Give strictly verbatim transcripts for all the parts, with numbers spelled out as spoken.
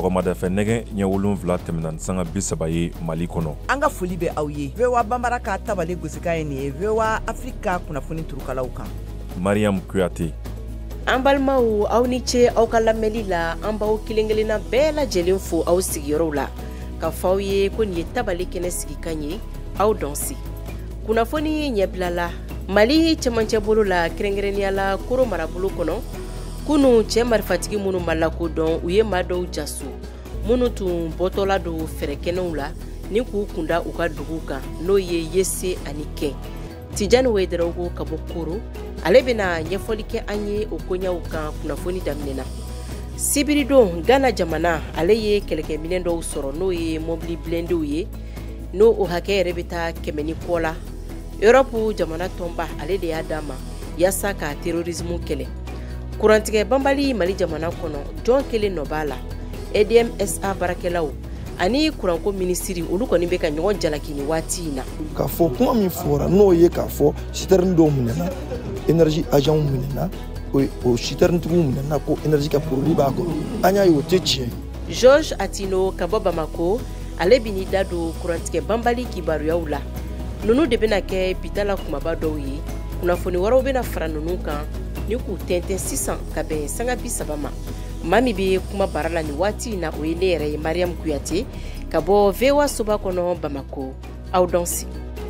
sɔgɔmada fɛ nɛgɛ ɲɛ wolonwula tɛmɛna sanga bi saba ye Mali kɔnɔ. An ka foli bɛ aw ye. V O A Banbara ka tabali gosika ye nin ye V O A Afrika kunnafoni turukalaw kan. Mariam Kuyate. An balimaw aw ni ce aw ka lamɛnli la, an b'aw kelen-kelenna bɛɛ lajɛlen fo aw sigiyɔrɔw la. Ka fɔ aw ye ko nin ye tabali kɛnɛ sigikan ye aw dɔnsi. Kunnafoni ɲɛbilala Mali cɛmancɛ bolo la kɛrɛnkɛrɛnnenya la Koro marabolo kɔnɔ. Kunu cɛ marifatigi minnu ma lakodɔn u ye maa dɔw jaso minnu tun bɔtɔla don fɛrɛkɛnɛw la ni k'u kunda u ka dugu kan n'o ye Yese ani Kɛn. Tijani Wederawogo ka bɔ Koro ale bɛna ɲɛfɔli kɛ an ye o koɲaw kan kunnafoni daminɛna. Sibiridon Ghana jamana ale ye kɛlɛkɛminɛ dɔw sɔrɔ n'o ye mobili blendew ye n'o o hakɛ yɛrɛ bɛ taa kɛmɛ ni kɔ la. Europe jamana tɔnba ale de y'a d'a ma yasa ka terrorisme kɛlɛ. Kurantigɛ banbali Mali jamana kɔnɔ jɔn kelen nɔ b'a la. E D M S A barakɛlaw ani kuranko minisiri olu kɔni bɛ ka ɲɔgɔn jalaki ni waati in na. K'a fɔ kuma min fɔra n'o ye k'a fɔ citerne dɔw minɛna énergie agent minɛna o citerne tigiw minɛna ko énergie ka produit b'a kɔnɔ an y'a ye o tɛ tiɲɛ. Georges Atino ka bɔ Bamako ale bɛ n'i da don kurantigɛ banbali kibaruyaw la. Nunu de bɛna kɛ bitala kumaba dɔw ye kunnafoni wɛrɛw bɛna fara nunu kan ni k'u tɛntɛn sisan ka bɛn sanga bi saba ma. Maa min bɛ kuma bara la ni waati in na o ye ne yɛrɛ ye Mariam Kuyate ka bɔ V O A soba kɔnɔ Bamako. Aw dɔnsi.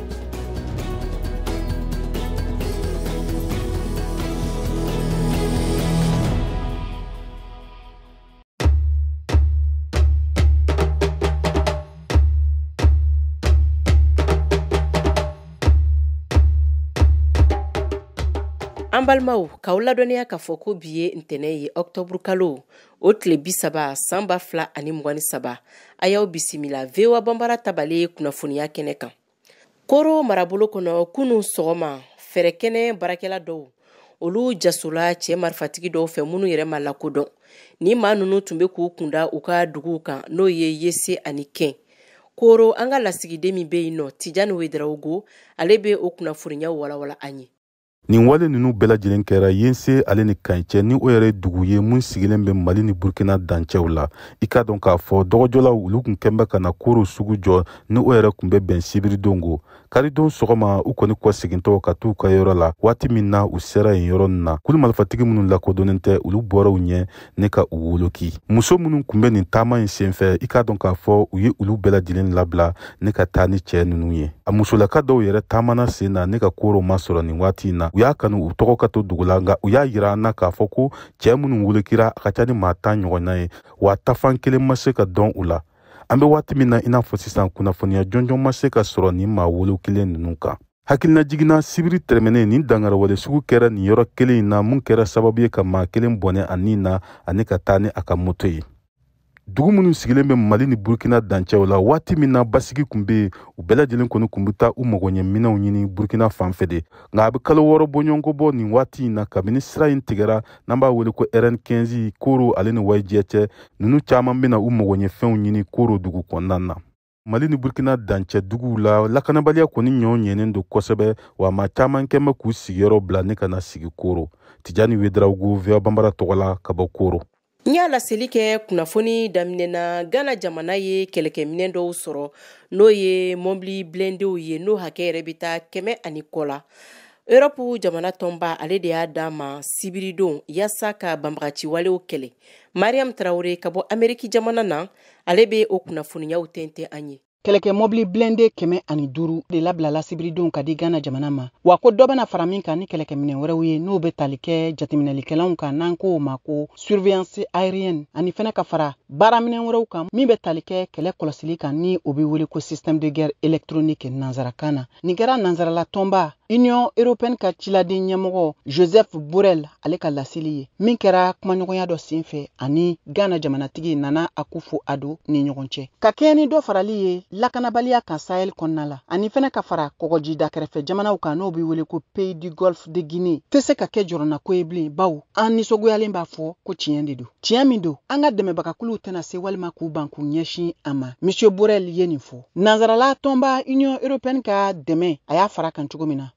An balimaw k'aw ladɔnniya k'a fɔ ko bi ye ntɛnɛn ye octobre kalo o tile bi saba san ba fila ani mugan ni saba a y'aw bisimila V O A Banbara tabale kunnafoniya kɛnɛ kan. Koro marabolo kɔnɔ kunu sɔgɔma fɛrɛkɛnɛ barakɛla dɔw olu jasola cɛ marifatigi dɔw fɛ minnu yɛrɛ ma lakodɔn ni maa ninnu tun bɛ k'u kunda u ka duguw kan n'o ye Yese ani Kɛn. Koro an ka lasigiden min bɛ yen nɔ Tijani Wederawogo ale bɛ o kunnafoniya walawala an ye. Nin wale ninnu bɛɛ lajɛlen kɛra Yese ale ni Kɛn cɛ ni o yɛrɛ dugu ye mun sigilen bɛ Mali ni Burkina dancɛw la. I ka dɔn k'a fɔ dɔgɔjɔlaw olu kun kɛnbɛ ka na Koro sugu jɔ ni o yɛrɛ kun bɛ bɛn sibiridon ko. Karidon sɔgɔma u kɔni kɔ segintɔ ka t'u ka yɔrɔ la waati min na u sera yen yɔrɔ nin na. Kulu marifatigi minnu lakodɔnnen tɛ olu bɔra u ɲɛ ne ka u woloki. Muso minnu kun bɛ nin taama in senfɛ i ka dɔn k'a fɔ u ye olu bɛɛ lajɛlen labila ne ka taa ni cɛ ninnu ye. A musolaka dɔw yɛrɛ taamana sen na ne ka Koro ma sɔrɔ nin waati in na. U y'a kanu u tɔgɔ ka to dugu la nka u y'a yira an na k'a fɔ ko cɛ minnu wolokira a ka ca ni maa tan ɲɔgɔnna ye wa tafan kelen ma se ka dɔn u la. An bɛ waati min na i n'a fɔ sisan kunnafoniya jɔnjɔn ma se ka sɔrɔ nin maa wolo kelen ninnu kan. Hakilina jiginna sibiri tɛmɛnen nin dangarawale sugu kɛra nin yɔrɔ kelen in na mun kɛra sababu ye ka maa kelen bɔnɛ a nin na ani ka taa ni a ka moto ye. Dugu minnu sigilen bɛ Mali ni Burkina dancɛw la waati min na basigi kun bɛ u bɛɛ lajɛlen kɔni kun bɛ taa u magoɲɛminɛw ɲini Burkina fanfɛ de nka a bɛ kalo wɔɔrɔ bɔɲɔgɔnko bɔ nin waati in na kabini sira in tigɛra n'an b'a wele ko R N quinze Koro ale ni Wayijɛ cɛ ninnu caman bɛna u magoɲɛfɛnw ɲini Koro dugu kɔnɔna na. Mali ni Burkina dancɛ duguw la lakanabaliya kɔni ɲɔ ɲɛnen don kosɛbɛ wa maa caman kɛn bɛ k'u sigiyɔrɔ bila ne ka na sigi Koro. Tijani Wederawogo V O A Banbara tɔgɔ la ka bɔ Koro. N y'a laseli kɛ kunnafoni daminɛna Ghana jamana ye kɛlɛkɛminɛ dɔw sɔrɔ n'o ye mobili blendew ye n'o hakɛ yɛrɛ bɛ taa kɛmɛ ani kɔ la. Europe jamana tɔnba ale de y'a d'a ma sibiridon yasa ka banbagaci walew kɛlɛ. Mariam Traoré ka bɔ Ameriki jamana na ale bɛ o kunnafoniyaw tɛntɛn an ye. Kɛlɛkɛ mobili blende kɛmɛ ani duuru de labilala sibiridon ka di Ghana jamana ma. Wa ko dɔ bɛna fara min kan ni kɛlɛkɛminɛ wɛrɛw ye n'o bɛ tali kɛ jateminɛlikɛlaw kan n'an ko o ma ko surveillance aérienne ani fɛnɛ ka fara baaraminɛ wɛrɛw kan min bɛ tali kɛ kɛlɛ kɔlɔsili kan ni o bɛ wele ko système de guerre électronique nanzarakan na. Nin kɛra nanzarala tɔnba Union européenne ka ciladen ɲɛmɔgɔ Joseph Borrell ale ka laseli ye min kɛra kumaɲɔgɔnya dɔ senfɛ ani Ghana jamanatigi Nana Akufo-Addo ni ɲɔgɔn cɛ. Ka kɛɲɛ ni dɔ farali ye lakanabaliya kan Sahel kɔnɔna la ani fɛnɛ ka fara kɔgɔjida kɛrɛfɛ jamanaw kan n'o bɛ wele ko Pays du Golfe de Guinée tɛ se ka kɛ jɔrɔna ko ye bilen bawo an nisɔngoyalen b'a fɔ ko tiɲɛ de don. Tiɲɛ min don an ka dɛmɛbagakuluw tɛna se walima k'u ban k'u ɲɛsin a ma. Monsieur Borrell ye nin fɔ. Nanzarala tɔnba Union européenne ka dɛmɛ a y'a fara kan cogo min na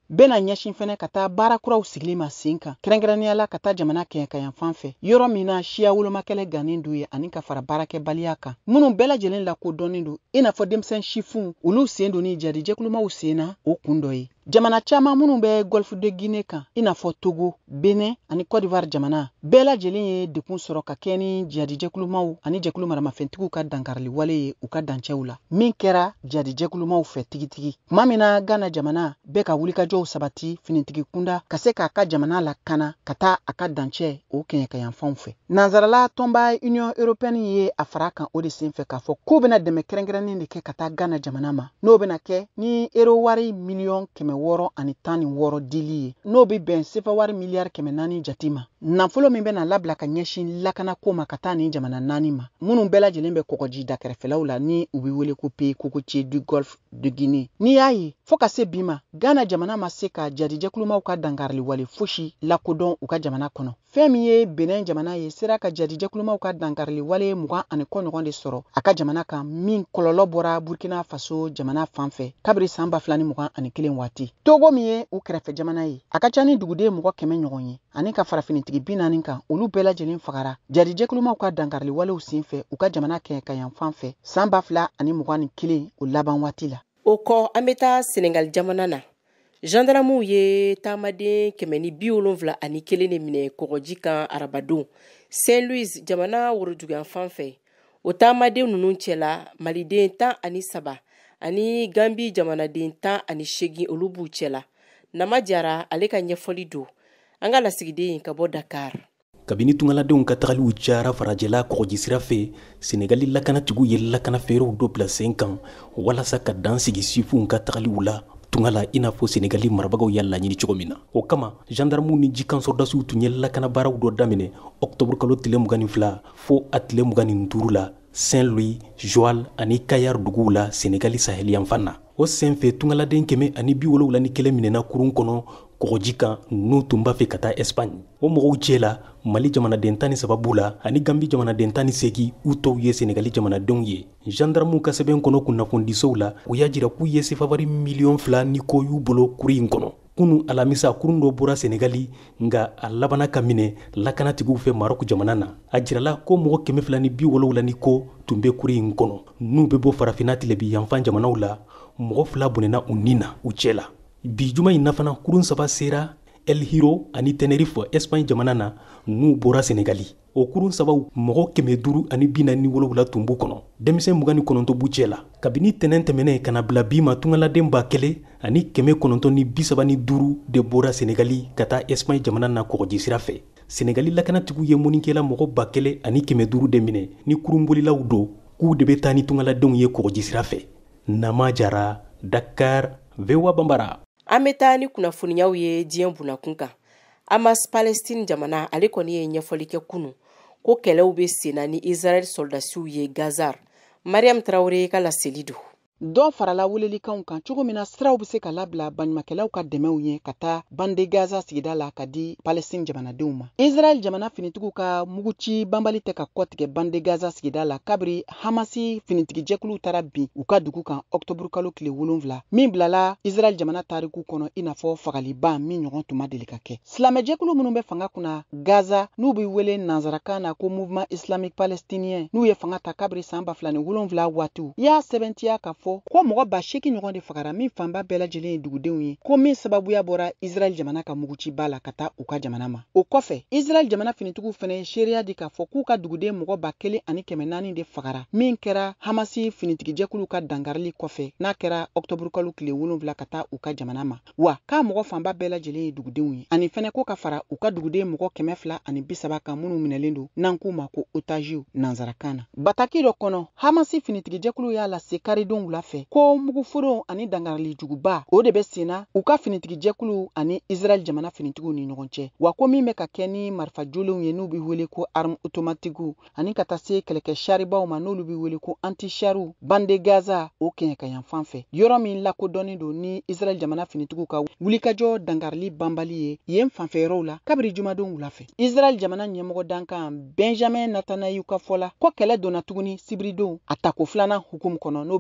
bena ɲɛsin fɛnɛ ka taa baara kuraw sigili ma sen kan kɛrɛnkɛrɛnnenya ka taa jamana kɛɲɛ ka yan fan fɛ yɔrɔ min na siya wolomakɛlɛ gannen do ye ani ka fara baarakɛbaliya kan minnu bɛɛ lajɛlen lakodɔnnen do i n'a fɔ denmisɛn sifunw olu sen do ni jadijɛkulumaw sen na o kun dɔ ye jamana caman minnu bɛ Golfe de Guinée kan i n'a fɔ Togo, Benin ani Côte d'Ivoire jamana bɛɛ lajɛlen ye dekun sɔrɔ ka kɛ ni jadijɛkulumaw ani jɛkulu maramafɛntigiw ka dankarili wale ye u ka dancɛw la min kɛra jadijɛkulumaw fɛ tigitigi tuma min na Ghana jamana bɛɛ ka wulikajɔw sabati finitigi kunda ka se k'a ka jamana lakana ka taa a ka dancɛ o kɛɲɛ ka yanfanw fɛ nanzarala tɔnba Union Européenne ye a fara kan o de sen fɛ k'a fɔ k'u bɛna dɛmɛ kɛrɛnkɛrɛnnen de kɛ ka taa Ghana jamana ma n'o bɛna kɛ ni euro wari miliyɔn kɛmɛ wɔɔrɔ ani tan ni wɔɔrɔ dili ye n'o bɛ bɛn sefa wari miliyari kɛmɛ naani jate ma nafolo min bɛna labila ka ɲɛsin lakana ko ma ka taa ni jamana naani ma minnu bɛɛ lajɛlen bɛ kɔgɔji da kɛrɛfɛlaw la ni u bɛ wele ko Pays Cocotier du Golfe de Guinée n'i y'a ye fo ka se bi ma Ghana jamana ma se ka jadijɛkulumaw ka dankarili wale fosi lakodɔn u ka jamana kɔnɔ fɛn min ye Benin jamana ye sera ka jadijɛkulumaw ka dankarili wale mugan ani kɔ ɲɔgɔn de sɔrɔ a ka jamana kan min kɔlɔlɔ bɔra Burkina Faso jamana fan fɛ kabiri san ba fila ni mugan ani kelen waati Togo min ye u kɛrɛfɛ jamana ye a ka ca ni duguden mɔgɔ kɛmɛ ɲɔgɔn ye ani ka farafinitigi bi naani kan olu bɛɛ lajɛlen fagara jadijɛkulumaw ka dankarili walew sen fɛ u ka jamana kɛɲɛ ka yan fan fɛ san ba fila ani mugan ni kelen o laban waati la o kɔ an bɛ taa Senegal jamana na gendarmew ye taamaden kɛmɛ ni bi wolonfila ani kelen de minɛ kɔgɔji kan arabadon Saint Louis jamana woroduguyan fan fɛ o taamaden ninnu cɛla maliden tan ani saba ani Gambi jamanaden tan ani segin olu b'u cɛla Nama Jara ale ka ɲɛfɔli do an ka lasigiden ka bɔ Dakar kabini tungaladenw ka tagaliw cayara farajɛla kɔgɔji sira fɛ Senegali lakanatigiw ye lakana feerew dɔ bila sen kan walasa ka dan sigi sifuw ka tagaliw la tungala i n'a fɔ Senegali marabagaw y'a laɲini cogo min na o kama gendarmew ni jikan sɔrdasiw tun ye lakana baaraw dɔ daminɛ octobre kalo tile mugan ni fila fo a tile mugan ni duuru la Saint Louis, Joal ani Kayar duguw la Senegali sahel yanfan na o sen fɛ tungaladen kɛmɛ ani bi wolonwula ni kelen minɛna kurun kɔnɔ kɔgɔji kan n'u tun b'a fɛ ka taa Espagne o mɔgɔw cɛ la Mali jamanaden tan ni saba b'u la ani Gambi jamanaden tan ni segin u tɔw ye Senegali jamanadenw ye gendarmew ka sɛbɛn kɔnɔ kunnafonidisow la u y'a jira k'u ye sefavari miliyɔn fila ni kɔ y'u bolo kuru in kɔnɔ kunu alamisa kurun dɔ bɔra Senegali nga a labana ka minɛ lakanatigiw fɛ Maroc jamana na a jirala ko mɔgɔ kɛmɛ fila ni bi wolonwula ni kɔ tun bɛ kuru in kɔnɔ n'u bɛ bɔ farafina tilebi yanfan jamanaw la mɔgɔ fila bɔnɛna u ni na u cɛ la bi juma in na fana kurun saba sera El Hierro ani Tenerife Espagne jamana na n'u bɔra Senegali o kurun sabaw mɔgɔ kɛmɛ duuru ani bi naani ni wolonwula tun b'u kɔnɔ denmisɛn mugan ni kɔnɔntɔn b'u cɛ la kabini tɛnɛn tɛmɛnɛ kana bila bi ma tungaladen ba kelen ani kɛmɛ kɔnɔntɔn ni bi saba ni duuru de bɔra Senegali ka taa Espagne jamana na kɔgɔji sira fɛ Senegali lakanatigiw ye mɔnikɛla mɔgɔ ba kelen ani kɛmɛ duuru de minɛ ni kurunbolilaw don k'u de bɛ taa ni tungaladenw ye kɔgɔji sira fɛ Nama Jara Dakar V O A Bambara an bɛ taa ni kunnafoniyaw ye diɲɛ bunakun kan Hamas Palestine jamana ale kɔni ye ɲɛfɔli kɛ kunu ko kɛlɛw bɛ sen na ni Israel soldasiw ye Gaza Mariam Traoré ka laseli do dɔ farala welelikanw kan cogo min na siraw bɛ se ka labila baɲumankɛlaw ka dɛmɛw ye ka taa bande Gaza sigida la ka di Palestine jamanadenw ma Israel jamana finitigiw ka muguci banbali tɛ ka kɔtigɛ bande Gaza sigida la kabiri Hamasi finitigijɛkuluw taara bin u ka dugu kan octobre kalo tile wolonwula min bilala Israel jamana tariku kɔnɔ i n'a fɔ fagaliba min ɲɔgɔn tun ma deli ka kɛ silamɛjɛkulu minnu bɛ fanga kunna Gaza n'u bɛ wele nanzarakan na ko mouvement islamique palestinien n'u ye fanga ta kabiri san ba fila ni wolonwula waatiw i y'a sɛbɛntiya ka fɔ ko mɔgɔ ba seki ɲɔgɔn de fagara min fanba bɛɛ lajɛlen ye dugudenw ye ko min sababuya bɔra Israel jamana ka muguci ba la ka taa u ka jamana ma o kɔfɛ Israel jamana finitigiw fana ye seereya di k'a fɔ k'u ka duguden mɔgɔ ba kelen ani kɛmɛ naani de fagara min kɛra Hamasi finitigijɛkulu ka dangarili kɔfɛ n'a kɛra octobre kalo tile wolonwula ka taa u ka jamana ma wa k'a mɔgɔ fanba bɛɛ lajɛlen ye dugudenw ye ani fɛnɛ ko ka fara u ka duguden mɔgɔ kɛmɛ fila ani bi saba kan minnu minɛlen don n'an k'u ma ko otagiw nanzarakan na bataki dɔ kɔnɔ Hamasi finitigijɛkulu y'a lase karidenw wula fɛ ko muguforo ani dangarili juguba o de bɛ senna u ka finitigijɛkulu ani Israel jamana finitigiw ni ɲɔgɔn cɛ wa ko min bɛ ka kɛ ni marifa jolenw ye n'u bɛ wele ko arme automatiques ani ka taa se kɛlɛkɛ charibaw ma n'olu bɛ wele ko anti-charu bande Gaza o kɛɲɛ ka yan fan fɛ yɔrɔ min lakodɔnnen don ni Israel jamana finitigiw ka wulikajɔ dangarili banbali ye yen fanfɛ yɔrɔw la kabiri jumadenw wula fɛ Israel jamana ɲɛmɔgɔ dankan Benjamin Netanyahu ka fɔ la ko kɛlɛ donna tuguni sibiridenw a tako filanan hukumu kɔnɔ n'o bɛ wele ko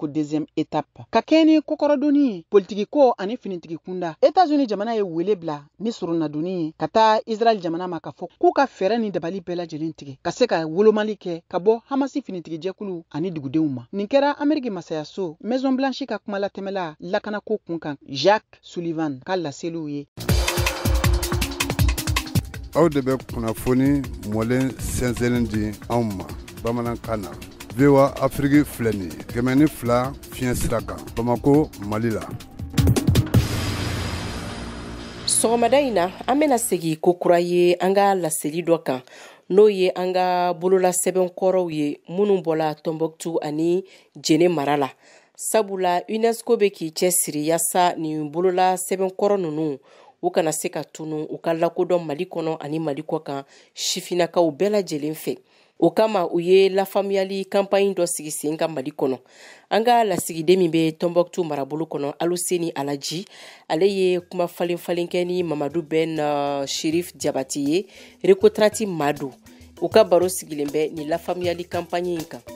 ko deuxième étape ka kɛ ni kokɔrɔdonni ye politiki ko ani finitigi kunda États-Unis jamana ye wele bila ni surunadonni ye ka taa Israel jamana ma ka fɔ k'u ka fɛɛrɛ ni dabali bɛɛ lajɛlen tigɛ ka se ka wolomali kɛ ka bɔ Hamasi finitigi jɛkulu ani dugudenw ma. Nin kɛra Amérique masayaso Maison Blanche ka kuma latɛmɛla lakanako kun kan Jacques Sullivan ka laseliw ye. Aw de bɛ kunnafoni mɔlen sɛnsɛnlen di anw ma bamanankan na. V O A Afrique filɛ nin ye kɛmɛ ni fila fiɲɛ sira kan Bamako Mali la. Sɔgɔmada in na an bɛna segi ko kura ye an ka laseli dɔ kan n'o ye an ka bololasɛbɛnkɔrɔw ye minnu bɔla Tombouctou ani Djéné mara la. Sabula UNESCO bɛ k'i cɛsiri yaasa nin bololasɛbɛnkɔrɔ ninnu u kana se ka tunu u ka lakodɔn Mali kɔnɔ ani Mali kɔ kan sifinakaw bɛɛ lajɛlen fɛ. O kama u ye lafaamuyali campagne dɔ sigi sen kan Mali kɔnɔ. An ka lasigiden min bɛ Tombouctou marabolo kɔnɔ Aluseni Alaji ale ye kuma falen falen kɛ ni Mamadou Ben uh, Chérif Diabati ye Recotrati Madu. U ka baro sigilen bɛ ni lafaamuyali campagne in kan.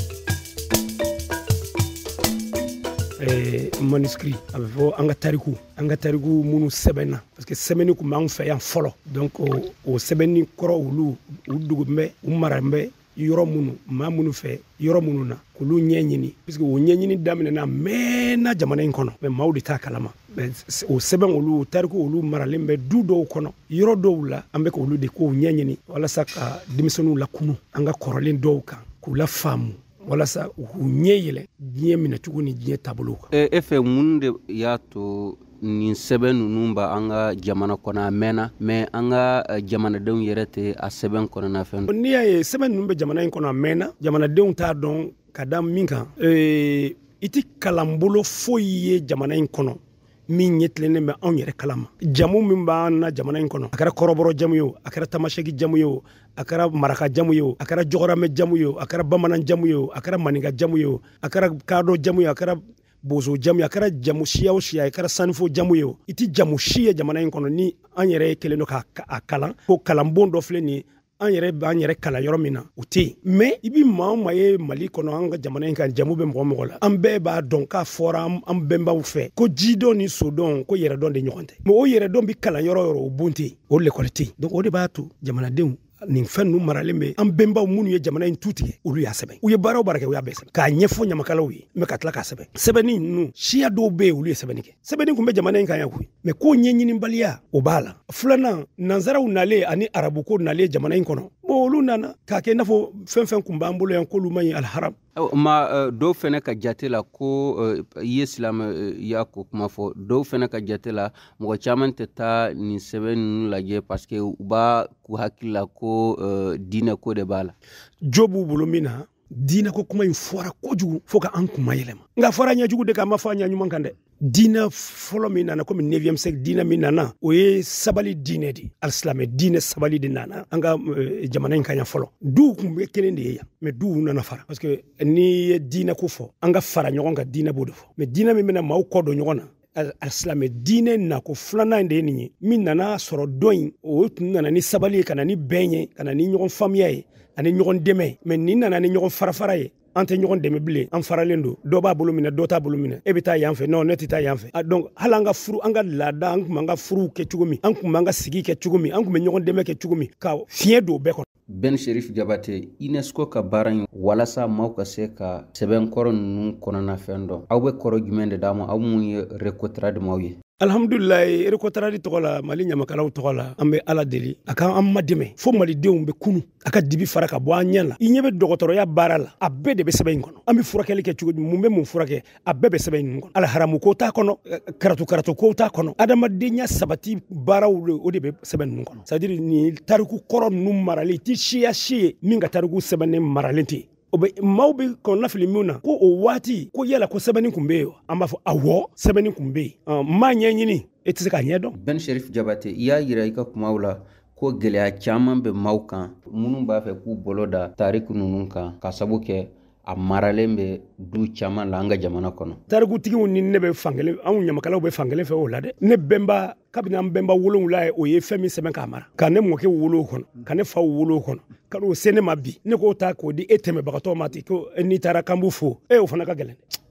Eh, manuscrit a bɛ fɔ an ka tariku an ka tariku minnu sɛbɛnna parce que sɛbɛnni tun b'an fɛ yan fɔlɔ donc o, o sɛbɛnni kɔrɔ olu u dogo bɛ u mara bɛ yɔrɔ minnu maa minnu fɛ yɔrɔ minnu na k'olu ɲɛɲini parce que o ɲɛɲini daminɛna mɛnna jamana in kɔnɔ mais maaw de t'a kalama mais o sɛbɛn olu o tariku olu maralen bɛ du dɔw kɔnɔ yɔrɔ dɔw la an bɛ k'olu de k'o ɲɛɲini walasa ka denmisɛnninw lakunu an ka kɔrɔlen dɔw kan k'u la faamu walasa u ɲɛ yɛlɛ diɲɛ minɛcogo ni diɲɛ taabolo kan. E, e fɛ mun de y'a to nin sɛbɛn ninnu ba an ka jamana kɔnɔ a mɛnna mais an ka jamanadenw yɛrɛ tɛ a sɛbɛn kɔnɔna fɛn dɔ. N'i y'a ye sɛbɛn ninnu bɛ jamana in kɔnɔ a mɛnna jamanadenw t'a dɔn ka da min kan ee i tɛ kalanbolo foyi ye jamana in kɔnɔ min ɲɛtilennen bɛ anw yɛrɛ kalama jamu min b'an na jamana in kɔnɔ a kɛra kɔrɔbɔrɔ jamu ye o a kɛra tamasɛki jamu ye o a kɛra maraka jamu ye o a kɛra jɔgɔramɛ jamu ye o a kɛra bamanan jamu ye o a kɛra maninka jamu ye o a kɛra kadɔ jamu ye a kɛra bozo jamu ye a kɛra jamu siya o siya a kɛra sanifo jamu ye o i ti jamu si ye jamana in kɔnɔ ni an yɛrɛ ye kelen don k'a kalan ko kalanbon dɔ filɛ nin ye an yɛrɛ b'an yɛrɛ kalan yɔrɔ min na o tɛ yen mais i bi maa o maa ye Mali kɔnɔ an ka jamana in kan jamu bɛ mɔgɔ mɔgɔ la an bɛɛ b'a dɔn k'a fɔra an bɛnbaw fɛ ko jidɔn ni sodɔn ko yɛrɛdɔn de ɲɔgɔn tɛ mais o yɛrɛdɔn bi kalan yɔrɔ yɔrɔ o bon tɛ yen o l'école tɛ yen donc o de b'a to jamanadenw nin fɛn ninnu maralen bɛ an bɛnbaw minnu ye jamana in tu tigɛ olu y'a sɛbɛn u ye baaraw baara kɛ u y'a bɛɛ sɛbɛn k'a ɲɛfɔ ɲamakalaw ye mais ka tila k'a sɛbɛn sɛbɛnni ninnu siya dɔw bɛ yen olu ye sɛbɛnni kɛ sɛbɛnni tun bɛ jamana in kan yan koyi mais k'o ɲɛɲinibaliya o b'a la filanan nanzaraw nalen ani arabuko nalen jamana in kɔnɔ bon olu nana k'a kɛ i n'a fɔ fɛn fɛn kun b'an bolo yan k'olu man ɲi alharam ma uh, dɔw fɛnɛ ka jate la ko uh, i ye silamɛya ko kuma fɔ dɔw fɛnɛ ka jate la mɔgɔ caman tɛ taa nin sɛbɛn ninnu lajɛ parce que u b'a k'u hakili la ko uh, diinɛ ko de b'a la jo b'u bolo min na diinɛ ko kuma in fɔra kojugu fo ka an kuma yɛlɛma nka fɔra ɲɛjugu de k'a ma fɔ a ɲɛɲuman kan dɛ diinɛ fɔlɔ min nana komi neuvième siècle diinɛ min nana o ye sabali diinɛ de alisilamɛ diinɛ sabali de nana an ka uh, jamana in kan yan fɔlɔ duw kun bɛ kelen de ye yan mais duw nana fara parce que n'i ye diinɛ ko fɔ an ka fara ɲɔgɔn kan diinɛ b'o de fɔ mais diinɛ min bɛna maaw kɔ don ɲɔgɔn na alisilamɛ diinɛ nako filanan de ye nin ye min nana sɔrɔ dɔn in o tun nana ni sabali ye ka na ni bɛn ye ka na ni ɲɔgɔn faamuya ye ani ɲɔgɔn dɛmɛ mais nin nana ni ɲɔgɔn farafara ye an tɛ ɲɔgɔn dɛmɛ bilen an faralen don dɔ b'a bolo minɛ dɔ t'a bolo minɛ e bɛ taa yan fɛ non ne tɛ taa yan fɛ donc hali an ka furu an ka laada an kun b'an ka furuw kɛ cogo min an kun b'an ka sigi kɛ cogo min an kun bɛ ɲɔgɔn dɛmɛ kɛ cogo min ka fiɲɛ don bɛɛ kɔnɔ. Ben Chérif Diabate UNESCO ka baara in walasa maaw ka se ka sɛbɛnkɔrɔ ninnu kɔnɔna fɛn dɔn aw bɛ kɔrɔ jumɛn de d'a ma aw mun ye Recotrade maaw ye. Alhamdulilayi Recotrade tɔgɔ la Mali ɲamakalaw tɔgɔ la an bɛ Ala deli a ka an ma dɛmɛ fo malidenw bɛ kunu a ka dibi fara ka bɔ an ɲɛ la i ɲɛ bɛ dɔgɔtɔrɔya baara la a bɛɛ de bɛ sɛbɛn in kɔnɔ an bɛ furakɛli kɛ cogo mun bɛ mun furakɛ a bɛɛ bɛ sɛbɛn in kɔnɔ alharamu ko t'a kɔnɔ karatu karatu ko t'a kɔnɔ adamadenya sabati baaraw o de bɛ sɛbɛn ninnu kɔnɔ c'est à dire ni tariku kɔrɔ ninnu marali ti siya si ye min ka tariku sɛbɛnnen maralen tɛ o bɛ maaw bɛ kɔn lafili min na ko o waati ko yala ko sɛbɛnni kun bɛ yen an b'a fɔ awɔ sɛbɛnni kun bɛ yen maa ɲɛɲini e tɛ se k'a ɲɛ dɔn. Ben Chérif Diabate i y'a yira i ka kumaw la ko gɛlɛya caman bɛ maaw kan minnu b'a fɛ k'u bolo da tariku ninnu kan ka sabu kɛ a maralen bɛ du caman la an ka jamana kɔnɔ. Tarikutigiw ni ne bɛ fankelen anw ɲamakalaw bɛ fankelen fɛ o la dɛ ne bɛnba kabini an bɛnba wolonwula ye o ye fɛn min sɛbɛn k'a mara ka ne mɔkɛ wolo o kɔnɔ ka ne faw wolo o kɔnɔ ka n'o se ne ma bi ne k'o ta k'o di e tɛmɛbagatɔ ma ten ko n'i taara kan b'u fo e o fana ka gɛlɛn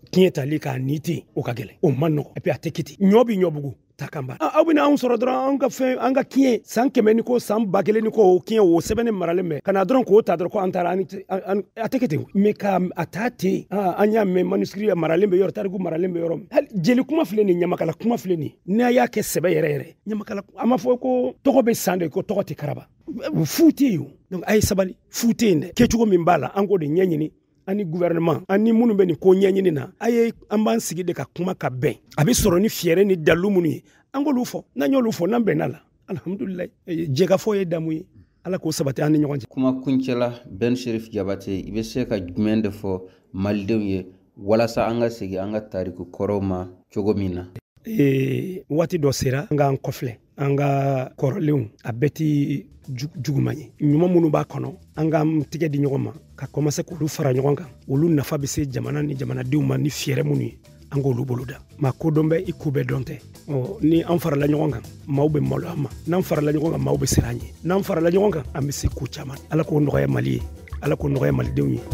kiɲɛ tali k'a ni ten o ka gɛlɛn o man nɔgɔ et puis a tɛ kiti ɲɔ bi ɲɔ bugu ta kan ba aw bɛna anw sɔrɔ dɔrɔn an ka fɛn an ka kiɲɛ san kɛmɛ ni ko san ba kelen ni ko o kiɲɛ o sɛbɛnnen maralen bɛ ka na dɔrɔn k'o ta dɔrɔn ko an taara a tɛ kɛ ten mais ka a taa ten an y'a mɛn manuscrit maralen bɛ yɔrɔ tariku maralen bɛ yɔrɔ min hali jeli kuma filɛ nin ɲamakala kuma filɛ nin n'a y'a kɛ sɛbɛ yɛrɛ yɛrɛ ɲamakala a ma fɔ ko tɔgɔ bɛ san de ko tɔgɔ tɛ karaba fu tɛ yen donc a ye sabali fu tɛ yen dɛ kɛcogo min b'a la an k'o de ɲɛɲini ani gouvernement ani minnu bɛ nin ko ɲɛɲini na a ye an b'an sigi de ka kuma ka bɛn a bɛ sɔrɔ ni fiyɛrɛ ni dalu minnu ye an k'olu fɔ n'an y'olu fɔ n'an bɛnna la alhamdulilayi jɛgafɔ ye damu ye ala k'o sabati an ni ɲɔgɔn cɛ. kuma kuncɛ la Ben Cherif Jabate i bɛ se ka jumɛn de fɔ malidenw ye walasa an ka segin an ka tariku kɔrɔw ma cogo min na. ee waati dɔ sera an k'an kɔfilɛ an ka kɔrɔlenw a bɛɛ ti juguman ye ɲuman minnu b'a kɔnɔ an k'an tigɛ di ɲɔgɔn ma ka commencer k'olu fara ɲɔgɔn kan olu nafa bɛ se jamana ni jamanadenw ma ni fiyɛrɛ minnu ye an k'olu boloda maa kodɔn bɛ i ko bɛɛ dɔn tɛ ni an farala ɲɔgɔn kan maaw bɛ malo an ma n'an farala ɲɔgɔn kan maaw bɛ siran an ye n'an farala ɲɔgɔn kan an bɛ se ko caman ala k'o nɔgɔya mali ye ala k'o nɔgɔya malidenw ye.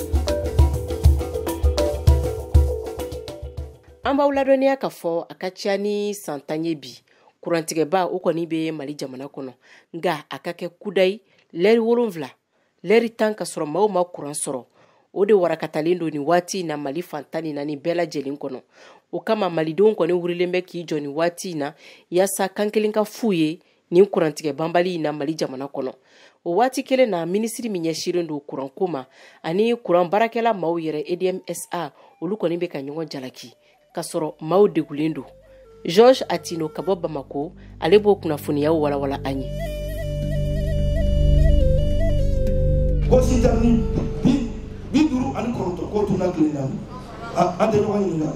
an b'aw ladɔnniya k'a fɔ a ka ca ni san tan ye bi kurantigɛba o kɔni bɛ mali jamana kɔnɔ nka a ka kɛ kudayi lɛri wolonfila lɛri tan ka sɔrɔ maaw ma kuran sɔrɔ o de warakatalen don nin waati in na mali fantan ni naani bɛɛ lajɛlen kɔnɔ o kama malidenw kɔni wurilen bɛ k'i jɔ nin waati in na yaasa kan kelen ka fu ye nin kurantigɛ banbali in na mali jamana kɔnɔ o waati kelen na minisiri min ɲɛsiren don kuranko ma ani kuran baarakɛla maaw yɛrɛ E D M S A olu kɔni bɛ ka ɲɔgɔn jalaki ka sɔrɔ maaw degulen don. George Atino ka bɔ Bamako ale b'o kunnafoniyaw walawala an ye. ko sitarni bi bi duru ani kɔrɔtɔ ko tun na kelen na an tɛ ɲɔgɔn ɲininka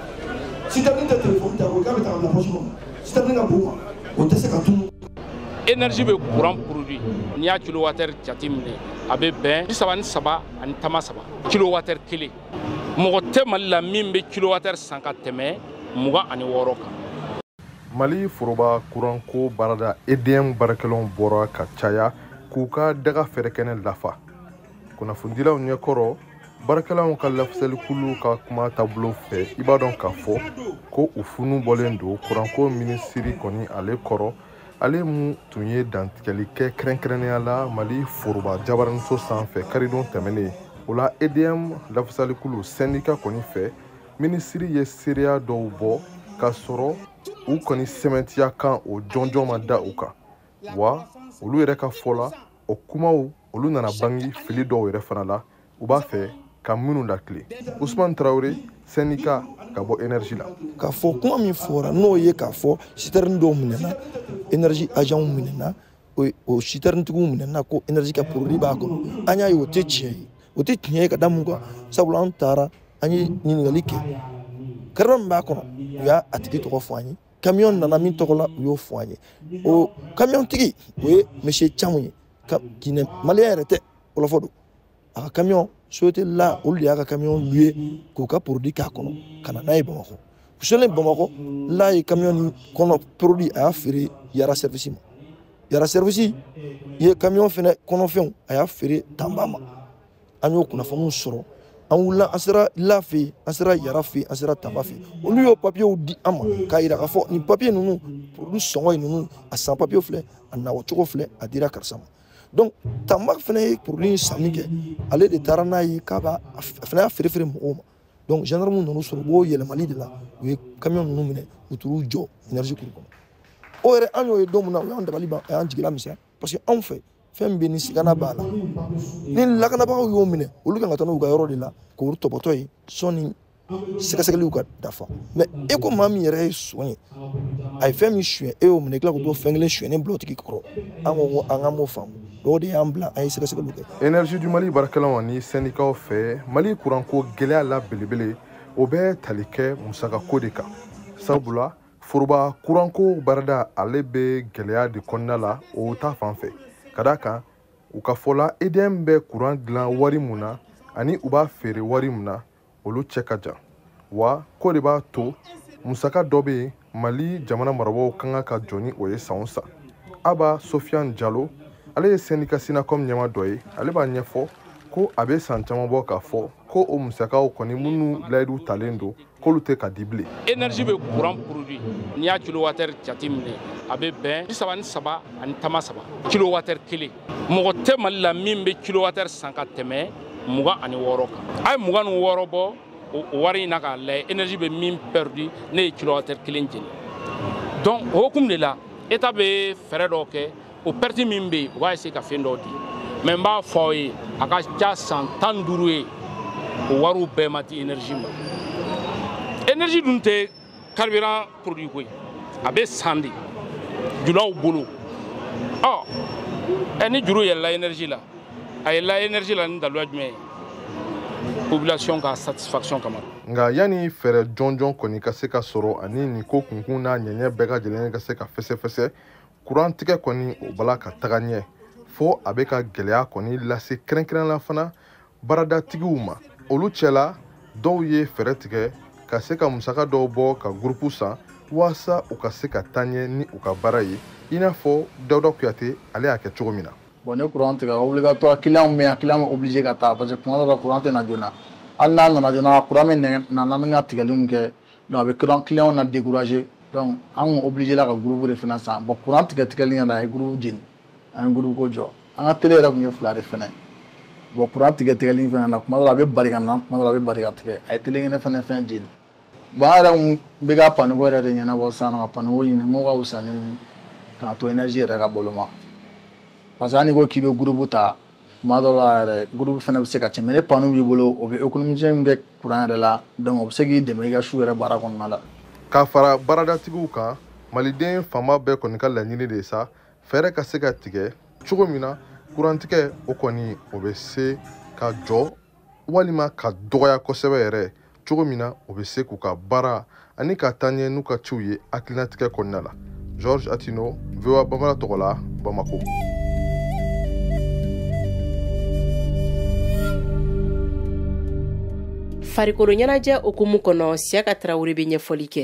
sitarni tɛ telefɔni ta ko k'a bɛ taa na poche kɔnɔ sitarni ka bon o tɛ se ka tunu. énergie bɛ courant produit n'i y'a kilowattheure jate minɛ a bɛ bɛn bi saba ni saba ani tama saba kilowattheure kelen mɔgɔ tɛ Mali la min bɛ kilowattheure san ka tɛmɛ mugan ani wɔɔrɔ kan. Mali foroba kuranko barada E D M baarakɛlaw bɔra ka caya k'u ka daga fɛrɛkɛnɛ lafa kunnafonidilaw ɲɛkɔrɔ baarakɛlaw ka lafasalikulu ka kuma taabolo fɛ i b'a dɔn k'a fɔ ko u funu bɔlen don kuranko minisiri kɔni ale kɔrɔ ale mun tun ye dantigɛli kɛ kɛrɛnkɛrɛnnenya la Mali foroba jabaraniso sanfɛ karidon tɛmɛnen o la E D M lafasalikulu syndicat kɔni fɛ minisiri ye seereya dɔw bɔ ka sɔrɔ u kɔni sɛmɛntiya kan o jɔnjɔn ma da u kan wa olu yɛrɛ ka fɔ la o kumaw olu nana bangi fili dɔw yɛrɛ fana la u b'a fɛ ka minnu lakile Usman Traoré syndicat ka bɔ énergie la k'a fɔ kuma min fɔra n'o ye k'a fɔ citerne dɔw minɛna énergie agent minɛna o citerne tigiw minɛna ko énergie ka produit b'a kɔnɔ an y'a ye o tɛ tiɲɛ ye o tɛ tiɲɛ ye ka da mun kan sabula an taara an ye ɲininkali kɛ kɛrɛfɛ min b'a kɔnɔ u y'a a tigi tɔgɔ fɔ an ye camion nana min tɔgɔ la u y'o fɔ an ye o camion tigi o ye monsieur Camu ye Guinée malien yɛrɛ tɛ wɔlɔfɔ don a ka camion société la olu de y'a ka camion loué k'u ka produit k'a kɔnɔ ka na n'a ye Bamakɔ u selen Bamakɔ la ye camion nin kɔnɔ produit a y'a feere Yara service ma Yara service ye camion fɛnɛ kɔnɔfɛnw a y'a feere Tamba ma an y'o kunnafoniw sɔrɔ an wulila an sera la fɛ yen an sera Yara fɛ yen an sera Tamba fɛ yen olu y'o papiyew di an ma k'a yira k'a fɔ nin papiye ninnu olu sɔngɔ ye ninnu a san papiyew filɛ a nawɔcogo filɛ a dira karisa ma donc Tamba fɛnɛ ye produit san min kɛ ale de taara n'a ye k'a b'a a fɛnɛ y'a feere feere mɔgɔw ma donc gendarme ninnu sɔrɔ u b'o yɛlɛmali de la u ye camion ninnu minɛ u t'u jɔ énergie kuru kɔnɔ o yɛrɛ an y'o ye don min na o y'an dabali ban a y'an jigila misɛnya parce que anw fɛ fɛn bɛ ni sigana b'a la ni lakanabagaw y'o minɛ olu kan ka taa n'u ka yɔrɔ de la k'o tɔbɔtɔ ye sɔnni sɛgɛsɛgɛliw ka dafa mais e ko maa min yɛrɛ ye sɔn ye a ye fɛn min suyɛn e y'o minɛ i tila k'o to fɛn kelen suyɛnnen bila o tigi kɔrɔ an ko an k'an m'o faamu o de y'an bila an ye sɛgɛsɛgɛliw kɛ. énergie du Mali baarakɛlaw ani syndicat fɛ Mali kuranko gɛlɛya la belebele o bɛ tali kɛ musakako de kan sabula foroba kuranko barada ale bɛ gɛlɛya de kɔnɔna la o ta fan fɛ ka d'a kan u ka fɔ la E D M bɛ kuran dilan wari mun na ani u b'a feere wari mun na olu cɛ ka jan wa ko de b'a to musaka dɔ bɛ yen Mali jamana marabagaw kan ka jɔ ni o ye san o san Aba Sofiane Diallo ale ye syndicat Sinacom ɲɛma dɔ ye ale b'a ɲɛfɔ ko a bɛ san caman bɔ k'a fɔ ko o musakaw kɔni minnu layidu talen don k'olu tɛ ka di bilen. Énergie bɛ courant produit n'i y'a kilowattheure jate minɛ a bɛ bɛn bi saba ni saba ani tama saba kilowattheure kelen mɔgɔ tɛ Mali la min bɛ kilowattheure san ka tɛmɛ mugan ani wɔɔrɔ kan a ye mugan ni wɔɔrɔ bɔ o wari in na k'a lajɛ énergie bɛ min perdu ne ye kilowattheure kelen jeni donc o hukumu de la État bɛ fɛɛrɛ dɔw kɛ o perte min bɛ yen u b'a essayer ka fɛn dɔw di mais n b'a fɔ aw ye a ka ca san tan ni duuru ye o wariw bɛɛ ma di énergie ma énergie dun tɛ carburant produit koyi a bɛ san de julaw bolo ɔ ɛ ni juru yɛlɛla énergie la a yɛlɛla énergie la ni daluya jumɛn ye population ka satisfaction kama. Nka yanni fɛɛrɛ jɔnjɔn kɔni ka se ka sɔrɔ ani nin ko kunkun n'a ɲɛɲɛ bɛɛ ka lajɛlen ka se ka fɛsɛfɛsɛ courant tigɛ kɔni o bala ka taga ɲɛ fo a bɛ ka gɛlɛya kɔni lase kɛrɛnkɛrɛnla fana baaradaatigiw ma olu cɛla dɔw ye fɛɛrɛ tigɛ ka se ka musaka dɔw bɔ ka groupe san walasa u ka se ka taa ɲɛ ni u ka baara ye i n'a fɔ Dawuda Kuyate ale y'a kɛ cogo min na. Bon ne courant tigɛ obligatoire client bɛ yan client bɛ obligé ka taa parce que kuma dɔ la courant tɛ na joona hali n'a nana joona courant bɛ nana min ka tigɛli min kɛ donc a bɛ client na décourager donc an kun obligé la ka groupe de fana san bon courant tigɛ tigɛli ɲɛna a ye groupe jeni an ye groupe ko jɔ an ka télé yɛrɛ kun ye fila de fana bon courant tigɛ tigɛli fana na kuma dɔ la a bɛ bari ka na kuma dɔ la a bɛ bari ka tigɛ a ye télé ɲɛna fana fɛn jeni bon an yɛrɛ kun bɛ ka panneau yɛrɛ de ɲɛnabɔ sisan ka panneau ɲini mun ka wusa ni k'a to énergie yɛrɛ ka bolo ma parce que hali n'i ko k'i bɛ groupe ta tuma dɔ la yɛrɛ groupe fana bɛ se ka cɛn mais ni panneau b'i bolo o bɛ économiser min kɛ courant yɛrɛ la donc o bɛ se k'i dɛmɛ i ka su yɛrɛ baara kɔnɔna la. K'a fara baaradatigiw kan maliden fanba bɛɛ kɔni ka laɲini de sa fɛɛrɛ ka se ka tigɛ cogo min na courant tigɛ o kɔni o bɛ se ka jɔ walima ka dɔgɔya kosɛbɛ yɛrɛ cogo min na o bɛ se k'u ka baara ani ka taa ɲɛ n'u ka ciw ye hakilinatigɛ kɔnɔna la. George Atino, V O A Bambara tɔgɔ la, Bamako. farikolo ɲɛnajɛ okumu kɔnɔ Siyaka Tarawele bɛ ɲɛfɔli kɛ.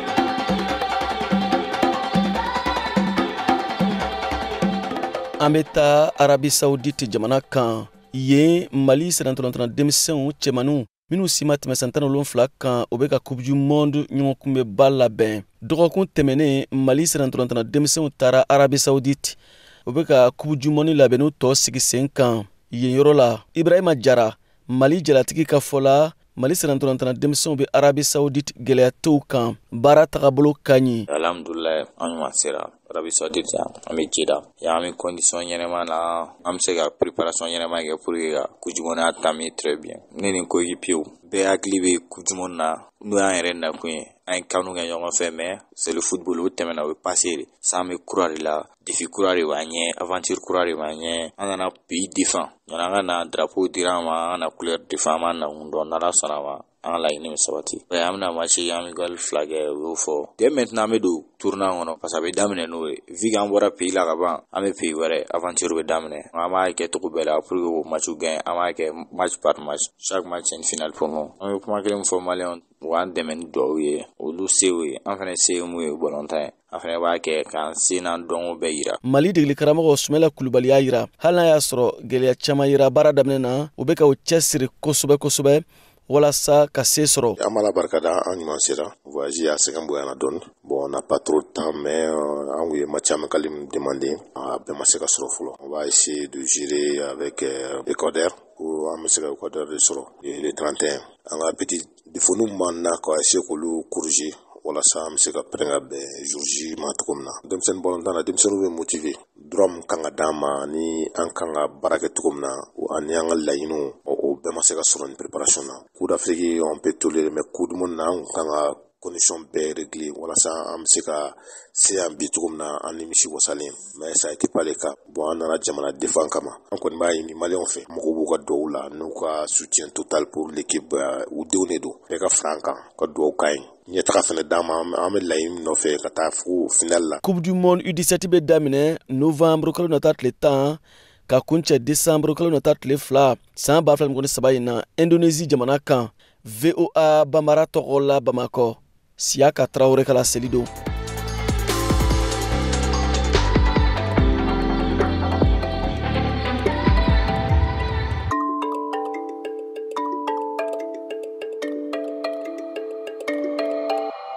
An bɛ taa Arabi Saoudite jamana kan yen Mali sɛnɛntɔlɔntɔlɔ denmisɛnw cɛmaninw minnu si ma tɛmɛ san tan ni wolonwula kan o bɛ ka coupe du monde ɲɔgɔn kunbɛba labɛn dɔgɔkun tɛmɛnen Mali sɛnɛntɔlɔntɔlɔ denmisɛnw taara Arabi Saoudite o bɛ ka coupe du monde labɛnniw tɔ sigi sen kan yen yɔrɔ la Ibrahima Jara Mali jalatigi ka fɔ la Mali sɛnɛntɔlɔntɔlɔ denmisɛnw bɛ Arabi Saoudite gɛlɛya tɛw kan baara tagabolo ka ɲi. Alhamdulilayi an ɲuman sera Arabi Saoudite yan an bɛ jida yan an bɛ condition ɲɛnɛma na an bɛ se ka préparation ɲɛnɛma kɛ pour que ka coupe du monde entamer très bien ne ni n coéquipiers bɛɛ hakili bɛ coupe du monde na n'o y'an yɛrɛ nakun ye an ye kanu kɛ ɲɔgɔn fɛ mais c'est le football o tɛmɛna o ye passé de san bɛ kura de la défi kura de b'an ɲɛ aventure kura de b'an ɲɛ an nana pays défend yani an ka na drapeau dira an ma an ka na couleur défend an b'an nakun dɔn n'Ala sɔnna ma an ka laɲini bɛ sabati an bɛna match amical fila kɛ o y'o fɔ dès maintenant an bɛ don tournoi kɔnɔ parce que a bɛ daminɛ n'o ye vu qu'an bɔra pays la ka ban an bɛ pays wɛrɛ aventure bɛ daminɛ an b'a kɛ cogo bɛɛ la pour que o match gagne an b'a kɛ match par match chaque match c'est une finale pour nous an bɛ kuma kelen fɔ maliyɛnw u k'an dɛmɛ ni duwawu ye olu sew ye an fana se ye mun ye bɔlɔntan ye an fana b'a kɛ k'an se n'an dɔnko bɛɛ yira. Mali degeli karamɔgɔ Sumala Kulubali y'a yira hali n'a y'a sɔrɔ gɛlɛya caman yira baara daminɛ na u bɛ ka u cɛsiri kosɛbɛ kosɛbɛ walasa ka se sɔrɔ. An b'a la barika da an ɲuman sera voyage y'a sɛgɛn bonyana dɔɔni bon on n'a pas trop de temps mais an kun ye match amical min demandé a bɛɛ ma se ka sɔrɔ fɔlɔ on va essayer de gérer avec euh, Équateur pour an bɛ se ka Équateur de sɔrɔ le trente et un an ka petit défaut min b'an na ka essayer k'olu corriger walasa an bɛ se ka pɛrɛn ka bɛn jour J ma cogo min na denmisɛnnin bɔlɔntan na denmisɛnninw bɛ motivé droit min kan ka d'an ma ni an kan ka baara kɛ cogo min na ani an ka laɲiniw o bɛɛ ma se ka sɔrɔ ni préparation na coup d'Afrique on peut tolérer mais coup du monde na an kan ka condition bɛɛ régler walasa an bɛ se ka se yan bi cogo min na an nimisi wasalen mais ça a été pas le cas bon an nana jamana défend kama an kɔni b'a ɲini maliyɛnw fɛ mɔgɔw b'u ka duwawu la n'u ka soutien total pour l'équipe u denw de don bɛɛ ka fara an kan ka duwawu k'an ye ɲɛtaga fɛnɛ d'an ma an bɛ laɲini nɔfɛ ka taa fo final la. Coupe du monde U dix-sept bɛ daminɛ novembre kalo nata tile tan ka kuncɛ décembre kalo nata tile fila san ba fila ni kɔni saba in na Indonésie jamana kan V O A Bambara tɔgɔ la Bamakɔ Siyaka Tarawele ka laseli don.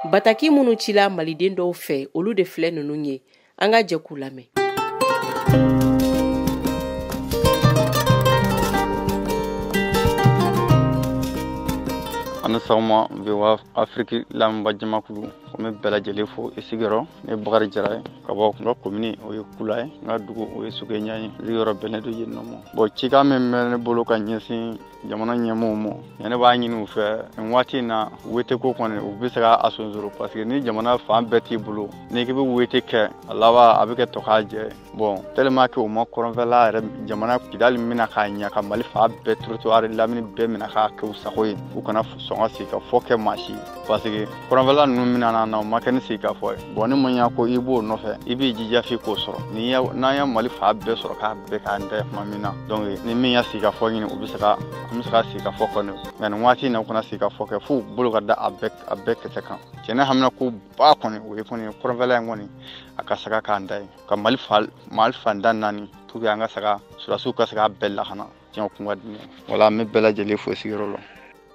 bataki minnu cila maliden dɔw fɛ olu de filɛ ninnu ye an ka jɛ k'u lamɛn. Ani sɔgɔma V O A Afrique lamɛnba jamakulu ko n bɛ bɛɛ lajɛlen fo i sigiyɔrɔ ne Bakari Jara ye ka bɔ n ka commune o ye Kula ye n ka dugu o ye Sugeɲa ye sigiyɔrɔ bɛnnen don yen nɔ ma. Bon cikan min bɛ ne bolo ka ɲɛsin jamana ɲɛmɔgɔw ma ne b'a ɲini u fɛ nin waati in na wete ko kɔni u bɛ se k'a sonsoro parce que ni jamana fan bɛɛ t'i bolo n'i k'i bɛ wete kɛ a laban a bɛ kɛ tɔ k'a jɛ bon tellement que u ma kɔrɔnfɛla yɛrɛ jamana kidali mina k'a ɲɛ ka Mali fan bɛɛ trottoir lamini bɛɛ mina k'a kɛ u sago ye u kana sɔn ka sigi ka fɔ kɛ maa si parce que kɔrɔnfɛla ninnu mina na na u ma kɛ ni sigi ka fɔ ye bon ni mun y'a ko i b'o nɔfɛ i b'i jija f'i k'o sɔrɔ ni n'an ye Mali fan bɛɛ sɔrɔ k'a bɛɛ k'an da tuma min na donc ni min y'a sigi ka fɔ ɲini u bɛ se ka an bɛ se ka sigi ka fɔ kɔni nka nin waati in na u kana sigi ka fɔ kɛ f'u bolo ka da a bɛɛ a bɛɛ kisɛ kan cɛ ne hamina ko ba kɔni o ye kɔni kɔrɔnfɛla in kɔni a ka saga k'an da ye ka Mali fan Mali fan da naani pour que an ka saga surasiw ka se k'a bɛɛ lakana tiɲɛ kun ka di ne ye voilà an bɛ bɛɛ lajɛlen fo sigiyɔrɔ la.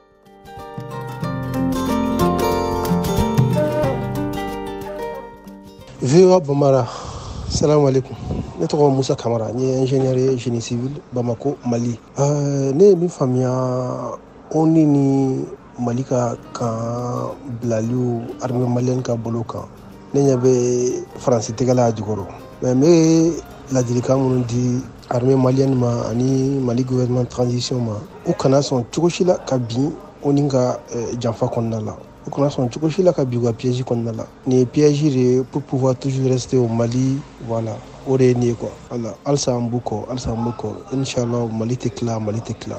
V O A Bambara, salam alaikum. Ne tɔgɔ Musa Kamara, n ye ingénieur ye génie civil Bamako, Mali. Euh, ne ye min faamuya o ni ni Mali ka kan bilaliw armée malienne ka bolo kan. Ne ɲɛ bɛ Faransi tɛgɛla a jukɔrɔ. Mais n bɛ ladilikan minnu di armée malienne ma ani Mali gouvernement transition ma. U kana sɔn cogo si la ka bin o ni ka janfa kɔnɔna la. U kana sɔn cogo si la ka bin u ka piège kɔnɔna la. Nin ye piège de ye pour pouvoir toujours rester au Mali, voilà. O de ye nin ye quoi. Voilà. Halisa an b'u kɔ, halisa an b'u kɔ. Inch'Allah Mali tɛ tila, Mali tɛ tila.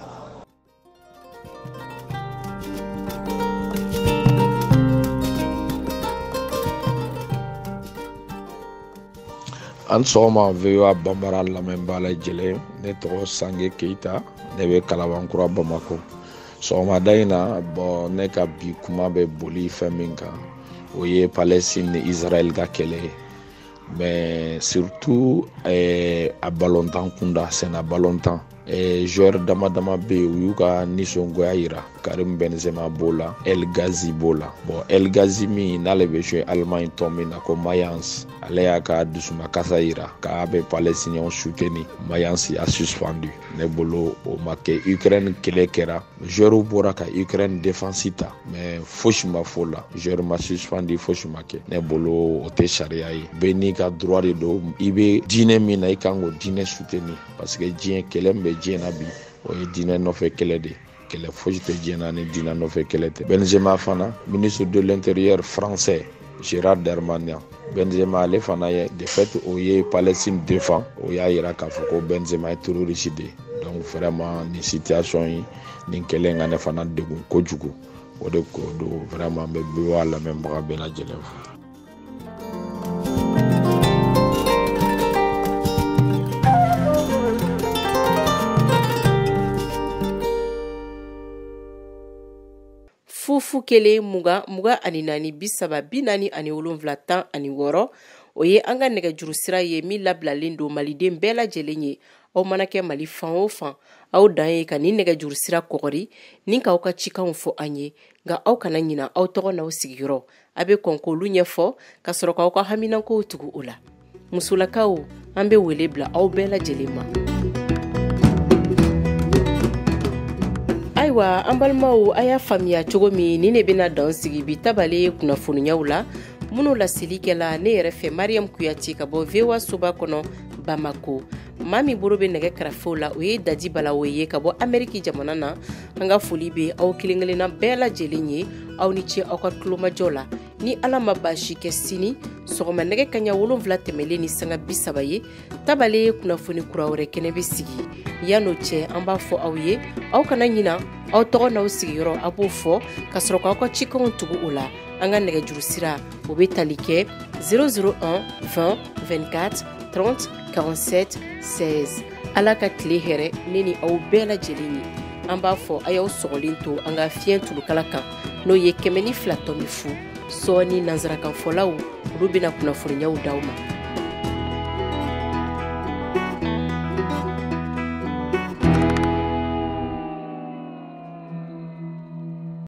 An sɔgɔma V O A Bambara lamɛnbaa lajɛlen ne tɔgɔ Sange Keita ne bɛ Kalabankura Bamako. Sɔgɔmada in na bon ne ka bi kuma bɛ boli fɛn min kan o ye Palestine ni Israël ka kɛlɛ ye mais surtout eh, a balontan kunda sɛnɛ balontan eh, joueur dama dama bɛ yen u y'u ka nisɔngoya yira Karim Benzema b'o la El Ghazi b'o la bon El Ghazi min n'ale bɛ jouer Allemagne tɔn min na ko Mayence ale y'a ka dusumakasa yira k'a bɛ Palestiniens soutenir Mayence a suspendu ne bolo o ma kɛ Ukraine kɛlɛ kɛra joueur bɔra ka Ukraine défense ta mais fosi ma fɔ la joueur ma suspendu fosi ma kɛ ne bolo o tɛ sariya ye bɛɛ n'i ka droit de don i bɛ diinɛ min na i kan k'o diinɛ soutenir parce que diɲɛ kɛlɛ min bɛ diɲɛ na bi o ye diinɛ nɔfɛ kɛlɛ de kɛlɛ fosi tɛ diɲɛ na ni diinɛ nɔfɛ kɛlɛ tɛ Benzema fana ministre de l'intérieur français Gérard Darmanin Benzema ale fana ye de fait o ye Palestine défend o y'a yira k'a fɔ ko Benzema ye terroriste de donc vraiment ni situation yi nin kɛlɛ ka ne fana degun kojugu o de ko do vraiment n bɛ V O A lamɛnbaga bɛɛ lajɛlen fo. Fufu kelen muga muga ani nani bisaba binani ani wolonwula tan ani wɔɔrɔ o ye an ka nɛgɛjuru sira ye min labilalen don maliden bɛɛ lajɛlen ye aw mana kɛ Mali fan o fan aw dan ye ka ni nɛgɛjuru sira kɔgɔri ni k'aw ka cikanw fɔ an ye nka aw kana ɲina aw tɔgɔ n'aw sigiyɔrɔ a bɛ kɔn k'olu ɲɛfɔ ka sɔrɔ k'aw ka haminankow tugu o la musolakaw an bɛ wele bila aw bɛɛ lajɛlen ma. Ayiwa an balimaw a y'a faamuya cogo min ni ne bɛna dan sigi bi tabale kunnafoniyaw la minnu lasilikɛla ne yɛrɛ fɛ Mariam Kuyate ka bɔ V O A soba kɔnɔ Bamako maa min bolo bɛ nɛgɛ karafew la o ye Dadi Balawo ye ka bɔ Amérique jamana na an ka foli bɛ aw kelen kelenna bɛɛ lajɛlen ye aw ni ce aw ka tulomajɔ la ni Ala ma baasi kɛ sini sɔgɔma nɛgɛ kaɲa wolonwula tɛmɛlen ni sanga bi saba ye tabale kunnafoni kura wɛrɛ kɛnɛ bɛ sigi yan'o cɛ an b'a fɔ aw ye aw kana ɲina aw tɔgɔ n'aw sigiyɔrɔ a b'o fɔ ka sɔrɔ k'aw ka cikanw tugu o la an ka nɛgɛjuru sira o bɛ tali kɛ zéro zéro un vingt vingt-quatre trente quarante-sept seize Ala ka tile hɛrɛ ne ni aw bɛɛ lajɛlen ye an b'a fɔ a y'aw sɔgɔlen to an ka fiɲɛ tulukala kan n'o ye kɛmɛ ni fila tɔmi fu sɔɔni nanzarakanfɔlaw olu bɛna kunnafoniyaw d'aw ma.